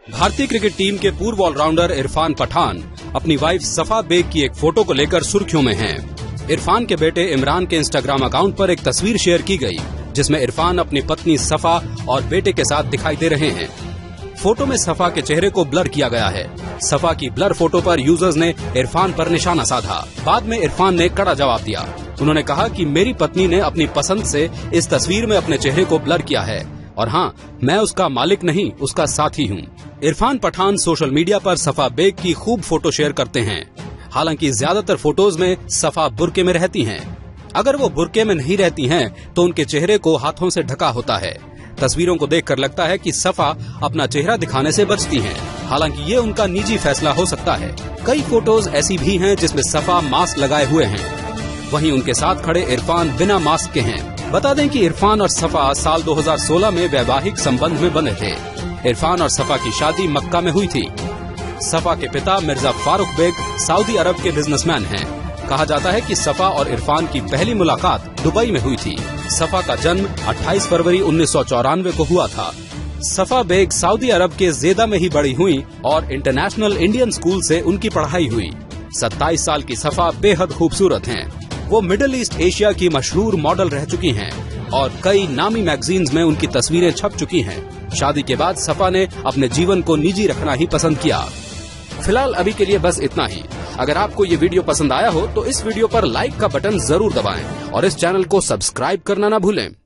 भारतीय cricket team के पूर्व ऑलराउंडर इरफान पठान अपनी वाइफ सफा बेग की एक फोटो को लेकर सुर्खियों में हैं। इरफान के बेटे इमरान के इंस्टाग्राम अकाउंट पर एक तस्वीर शेयर की गई, जिसमें इरफान अपनी पत्नी सफा और बेटे के साथ दिखाई दे रहे हैं। फोटो में सफा के चेहरे को ब्लर किया गया है। सफा की ब्लर फोटो पर यूजर्स ने इरफान पर निशाना साधा। बाद में इरफान ने कड़ा जवाब दिया। उन्होंने कहा कि मेरी पत्नी ने अपनी पसंद से इस तस्वीर में अपने चेहरे को ब्लर किया है और हाँ, मैं उसका मालिक नहीं, उसका साथी हूँ। इरफान पठान सोशल मीडिया पर सफा बेग की खूब फोटो शेयर करते हैं। हालांकि ज्यादातर फोटोज में सफा बुर्के में रहती हैं। अगर वो बुर्के में नहीं रहती हैं, तो उनके चेहरे को हाथों से ढका होता है। तस्वीरों को देखकर लगता है कि सफा अपना चेहरा दिखाने से बचती हैं। हालांकि ये उनका निजी फैसला हो सकता है। कई फोटोज ऐसी भी हैं जिसमें सफा मास्क लगाए हुए हैं, वहीं उनके साथ खड़े इरफान बिना मास्क के हैं। बता दें कि इरफान और सफा साल 2016 में वैवाहिक संबंध में बने थे। इरफान और सफा की शादी मक्का में हुई थी। सफा के पिता मिर्जा फारूक बेग सऊदी अरब के बिजनेसमैन हैं। कहा जाता है कि सफा और इरफान की पहली मुलाकात दुबई में हुई थी। सफा का जन्म 28 फरवरी 1994 को हुआ था। सफा बेग सऊदी अरब के जेदा में ही बड़ी हुई और इंटरनेशनल इंडियन स्कूल से उनकी पढ़ाई हुई। 27 साल की सफा बेहद खूबसूरत हैं। वो मिडिल ईस्ट एशिया की मशहूर मॉडल रह चुकी हैं और कई नामी मैगजीन्स में उनकी तस्वीरें छप चुकी हैं। शादी के बाद सफा ने अपने जीवन को निजी रखना ही पसंद किया। फिलहाल अभी के लिए बस इतना ही। अगर आपको ये वीडियो पसंद आया हो तो इस वीडियो पर लाइक का बटन जरूर दबाएं और इस चैनल को सब्सक्राइब करना ना भूलें।